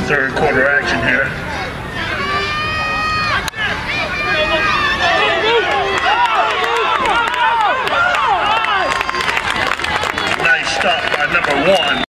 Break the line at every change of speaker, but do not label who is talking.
third quarter action here. Nice stop by number 1.